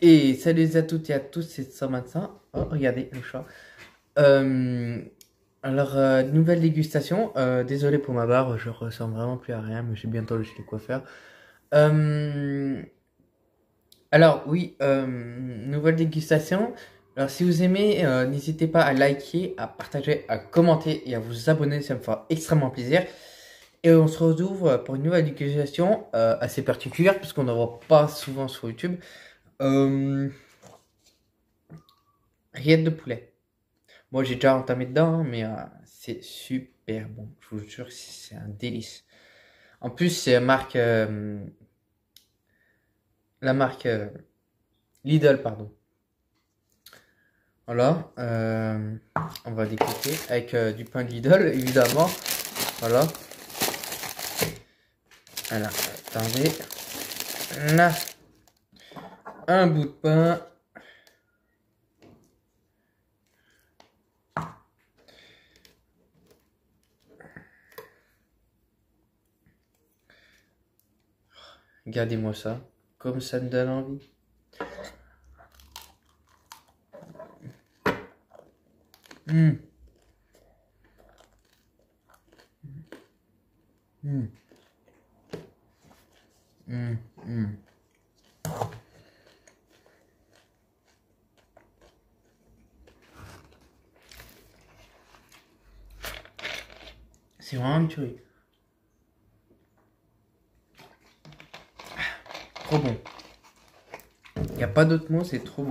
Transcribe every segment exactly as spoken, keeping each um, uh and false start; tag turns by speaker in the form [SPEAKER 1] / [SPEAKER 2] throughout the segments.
[SPEAKER 1] Et salut à toutes et à tous, c'est cent vingt-cinq. Oh, regardez le chat. Euh, alors, euh, nouvelle dégustation. Euh, désolé pour ma barre, je ressens vraiment plus à rien, mais j'ai bientôt le chez le coiffeur. Euh, alors, oui, euh, nouvelle dégustation. Alors, si vous aimez, euh, n'hésitez pas à liker, à partager, à commenter et à vous abonner, ça me fera extrêmement plaisir. Et on se retrouve pour une nouvelle dégustation euh, assez particulière, puisqu'on n'en voit pas souvent sur YouTube. Euh, Rillettes de poulet. Moi, j'ai déjà entamé dedans, hein, mais euh, c'est super bon. Je vous jure, c'est un délice. En plus, c'est la marque, euh, la marque euh, Lidl, pardon. Voilà, euh, on va découper avec euh, du pain de Lidl, évidemment. Voilà. Alors, attendez. Là, un bout de pain. Regardez-moi ça, comme ça me donne envie. Hum. Hum. Hum. Hum. C'est vraiment une tuerie. Trop bon. Il n'y a pas d'autre mot, c'est trop bon.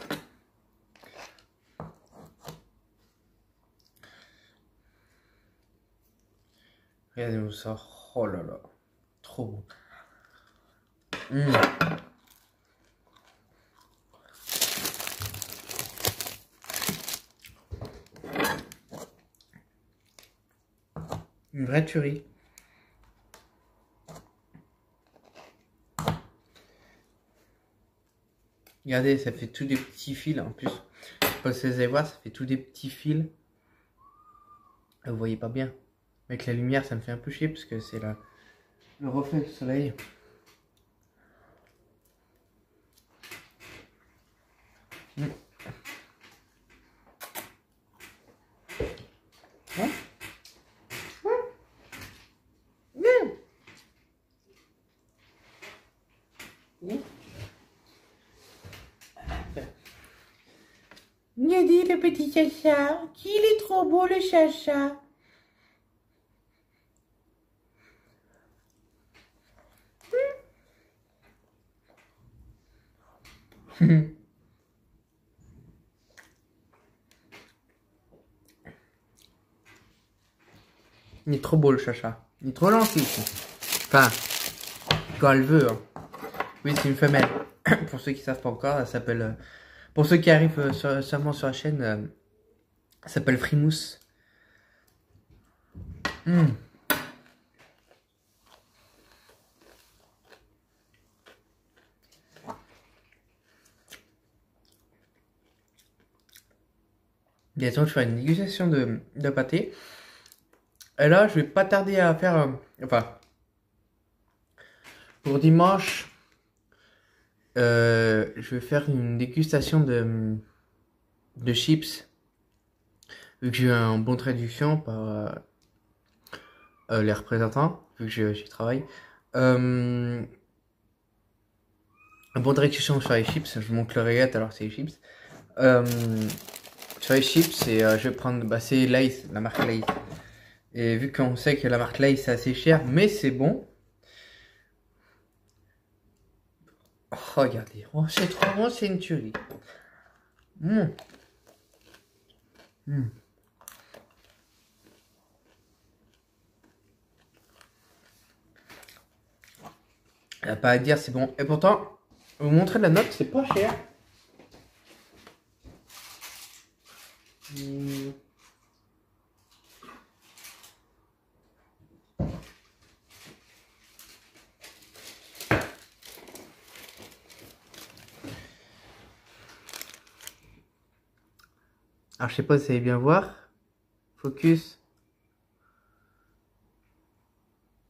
[SPEAKER 1] Regardez-moi ça. Oh là là. Trop bon. Mmh. Une vraie tuerie. Regardez, ça fait tous des petits fils en plus. Je sais pas si vous allez voir, ça fait tous des petits fils. Vous voyez pas bien. Avec la lumière, ça me fait un peu chier parce que c'est la... le reflet du soleil. Mmh. Hein? Mmh. Mmh. Regardez le petit chacha, qu'il est trop beau le chacha. Mmh. Il est trop beau le chacha. Il est trop gentil aussi. Enfin, quand elle veut. Hein. Oui, c'est une femelle. Pour ceux qui savent pas encore, elle s'appelle... Euh, pour ceux qui arrivent euh, sur, seulement sur la chaîne, euh, elle s'appelle Frimousse. Mmh. Bientôt, je ferai une dégustation de, de pâté. Et là, je vais pas tarder à faire... Euh, enfin, pour dimanche, euh, je vais faire une dégustation de, de chips. Vu que j'ai eu un bon traduction par euh, euh, les représentants, vu que j'y travaille. Euh, un bon traduction sur les chips, je vous montre le rillette alors c'est les chips. Euh, sur les chips, et, euh, je vais prendre... Bah, c'est Lay's, la marque Lay's. Et vu qu'on sait que la marque Lay's c'est assez cher, mais c'est bon. Oh, regardez, oh, c'est trop bon, c'est une tuerie. Mmh. Mmh. Il n'y a pas à dire, c'est bon. Et pourtant, vous montrer la note, c'est pas cher. Mmh. Alors, je sais pas si vous allez bien voir. Focus.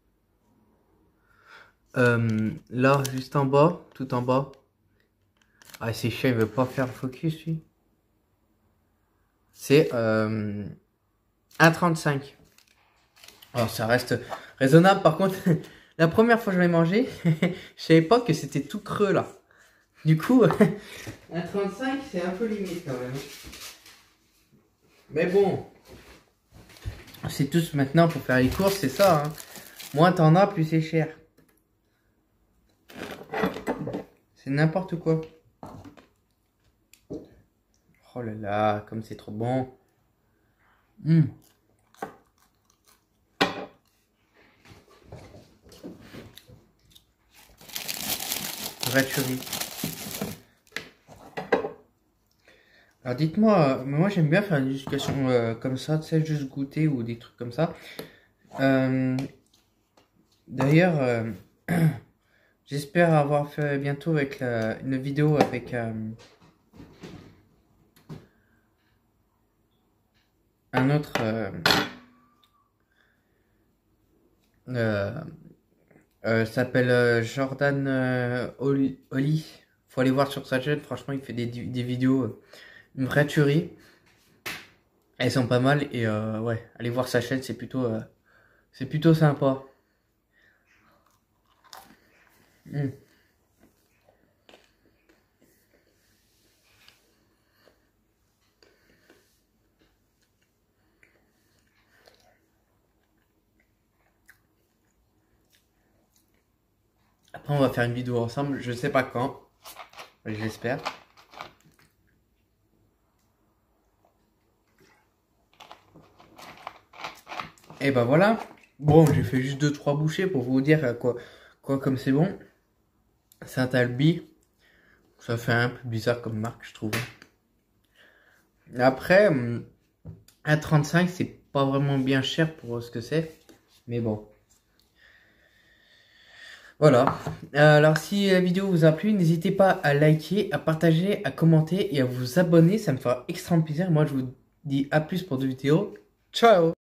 [SPEAKER 1] Euh, là, juste en bas, tout en bas. Ah, c'est chiant, il veut pas faire le focus, lui. C'est euh, un trente-cinq. Alors, ça reste raisonnable. Par contre, la première fois que je l'ai mangé, je savais pas que c'était tout creux, là. Du coup, un trente-cinq, c'est un peu limite, quand même. Mais bon, c'est tous maintenant pour faire les courses, c'est ça. Hein. Moins t'en as, plus c'est cher. C'est n'importe quoi. Oh là là, comme c'est trop bon. Mmh. Vraie tuerie. Alors dites-moi, euh, moi j'aime bien faire une discussion euh, comme ça, tu sais, juste goûter ou des trucs comme ça. Euh, D'ailleurs, euh, j'espère avoir fait bientôt avec la, une vidéo avec euh, un autre euh, euh, euh, s'appelle euh, Jordan euh, Oli. Oli. Faut aller voir sur sa chaîne, franchement il fait des, des vidéos, euh, une vraie tuerie. Elles sont pas mal et euh, ouais, allez voir sa chaîne, c'est plutôt, euh, c'est plutôt sympa. Mmh. Après, on va faire une vidéo ensemble, je sais pas quand, j'espère. Et ben voilà. Bon, j'ai fait juste deux trois bouchées pour vous dire quoi, quoi comme c'est bon. Saint-Albi, ça fait un peu bizarre comme marque, je trouve. Après, un trente-cinq, c'est pas vraiment bien cher pour ce que c'est, mais bon. Voilà. Alors si la vidéo vous a plu, n'hésitez pas à liker, à partager, à commenter et à vous abonner. Ça me fera extrêmement plaisir. Moi, je vous dis à plus pour de vidéos. Ciao!